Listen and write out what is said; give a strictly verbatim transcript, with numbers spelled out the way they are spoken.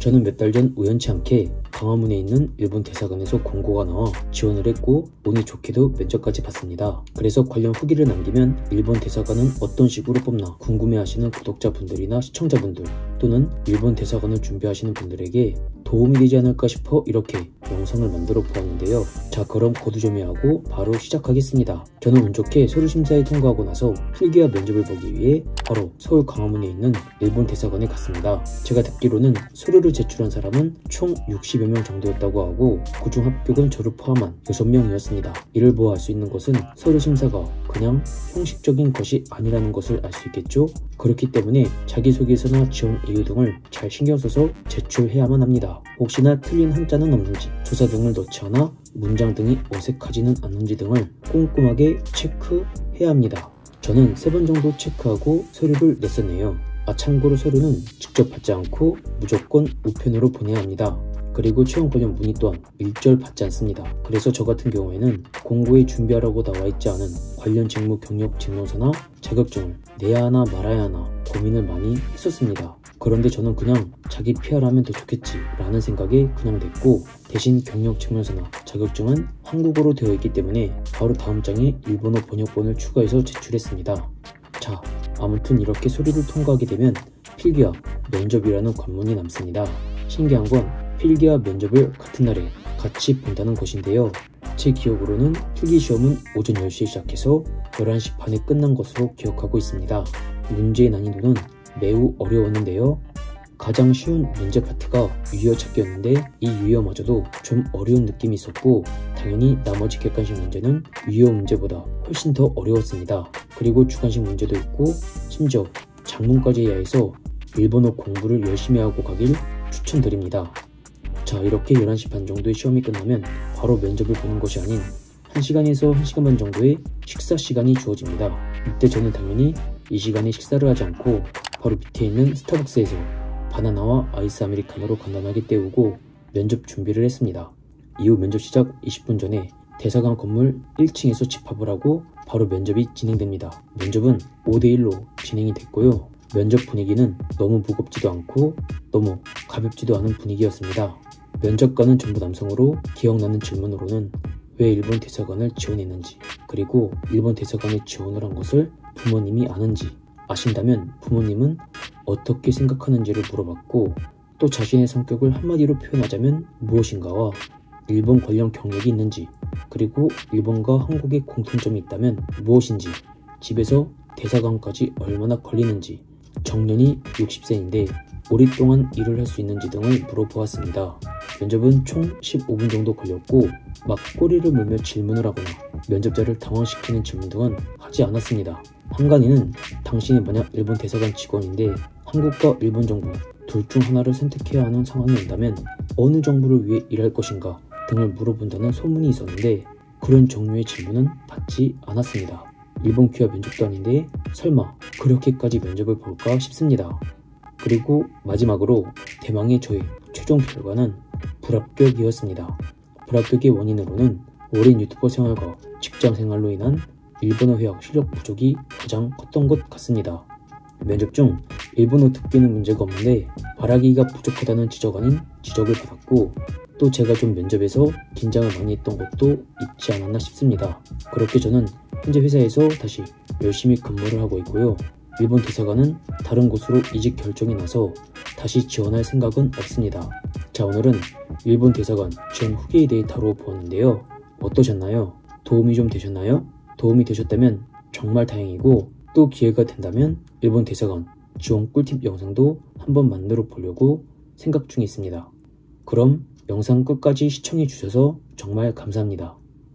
저는 몇 달 전 우연치 않게 광화문에 있는 일본 대사관에서 공고가 나와 지원을 했고 운이 좋게도 면접까지 봤습니다. 그래서 관련 후기를 남기면 일본 대사관은 어떤 식으로 뽑나 궁금해하시는 구독자분들이나 시청자분들 또는 일본 대사관을 준비하시는 분들에게 도움이 되지 않을까 싶어 이렇게 영상을 만들어 보았는데요. 자, 그럼 거두절미하고 바로 시작하겠습니다. 저는 운 좋게 서류 심사에 통과하고 나서 필기와 면접을 보기 위해 바로 서울 광화문에 있는 일본 대사관에 갔습니다. 제가 듣기로는 서류를 제출한 사람은 총 육십여 명 정도였다고 하고 그중 합격은 저를 포함한 여섯 명이었습니다. 이를 보아 알 수 있는 것은 서류 심사가 그냥 형식적인 것이 아니라는 것을 알 수 있겠죠? 그렇기 때문에 자기소개서나 지원 이유 등을 잘 신경 써서 제출해야만 합니다. 혹시나 틀린 한자는 없는지, 조사 등을 넣지 않아 문장 등이 어색하지는 않는지 등을 꼼꼼하게 체크해야 합니다. 저는 세 번 정도 체크하고 서류를 냈었네요. 아, 참고로 서류는 직접 받지 않고 무조건 우편으로 보내야 합니다. 그리고 채용 관련 문의 또한 일절 받지 않습니다. 그래서 저 같은 경우에는 공고에 준비하라고 나와 있지 않은 관련 직무 경력 증명서나 자격증을 내야 하나 말아야 하나 고민을 많이 했었습니다. 그런데 저는 그냥 자기 피아르 하면 더 좋겠지 라는 생각에 그냥 냈고 대신 경력 증명서나 자격증은 한국어로 되어 있기 때문에 바로 다음 장에 일본어 번역본을 추가해서 제출했습니다. 자, 아무튼 이렇게 서류를 통과하게 되면 필기와 면접이라는 관문이 남습니다. 신기한 건 필기와 면접을 같은 날에 같이 본다는 것인데요. 제 기억으로는 필기시험은 오전 열 시에 시작해서 열한 시 반에 끝난 것으로 기억하고 있습니다. 문제의 난이도는 매우 어려웠는데요. 가장 쉬운 문제 파트가 유효 찾기였는데 이 유효마저도 좀 어려운 느낌이 있었고 당연히 나머지 객관식 문제는 유효 문제보다 훨씬 더 어려웠습니다. 그리고 주관식 문제도 있고 심지어 작문까지 해야 해서 일본어 공부를 열심히 하고 가길 추천드립니다. 자, 이렇게 열한 시 반 정도의 시험이 끝나면 바로 면접을 보는 것이 아닌 한 시간에서 한 시간 반 정도의 식사 시간이 주어집니다. 이때 저는 당연히 이 시간에 식사를 하지 않고 바로 밑에 있는 스타벅스에서 바나나와 아이스 아메리카노로 간단하게 때우고 면접 준비를 했습니다. 이후 면접 시작 이십 분 전에 대사관 건물 일 층에서 집합을 하고 바로 면접이 진행됩니다. 면접은 오 대 일로 진행이 됐고요. 면접 분위기는 너무 무겁지도 않고 너무 가볍지도 않은 분위기였습니다. 면접관은 전부 남성으로 기억나는 질문으로는 왜 일본 대사관을 지원했는지 그리고 일본 대사관에 지원을 한 것을 부모님이 아는지 아신다면 부모님은 어떻게 생각하는지를 물어봤고 또 자신의 성격을 한마디로 표현하자면 무엇인가와 일본 관련 경력이 있는지 그리고 일본과 한국의 공통점이 있다면 무엇인지 집에서 대사관까지 얼마나 걸리는지 정년이 육십 세인데 오랫동안 일을 할 수 있는지 등을 물어보았습니다. 면접은 총 십오 분 정도 걸렸고 막 꼬리를 물며 질문을 하거나 면접자를 당황시키는 질문 등은 하지 않았습니다. 한간이는 당신이 만약 일본 대사관 직원인데 한국과 일본 정부 둘 중 하나를 선택해야 하는 상황이 온다면 어느 정부를 위해 일할 것인가 등을 물어본다는 소문이 있었는데 그런 종류의 질문은 받지 않았습니다. 일본 귀화 면접도 아닌데 설마 그렇게까지 면접을 볼까 싶습니다. 그리고 마지막으로 대망의 저의 최종 결과는 불합격이었습니다. 불합격의 원인으로는 오랜 유튜버 생활과 직장 생활로 인한 일본어 회화 실력 부족이 가장 컸던 것 같습니다. 면접 중 일본어 듣기는 문제가 없는데 말하기가 부족하다는 지적 아닌 지적을 받았고 또 제가 좀 면접에서 긴장을 많이 했던 것도 있지 않았나 싶습니다. 그렇게 저는 현재 회사에서 다시 열심히 근무를 하고 있고요. 일본 대사관은 다른 곳으로 이직 결정이 나서 다시 지원할 생각은 없습니다. 자, 오늘은 일본 대사관 지원 후기에 대해 다뤄보았는데요. 어떠셨나요? 도움이 좀 되셨나요? 도움이 되셨다면 정말 다행이고 또 기회가 된다면 일본 대사관 지원 꿀팁 영상도 한번 만들어 보려고 생각 중에 있습니다. 그럼 영상 끝까지 시청해 주셔서 정말 감사합니다.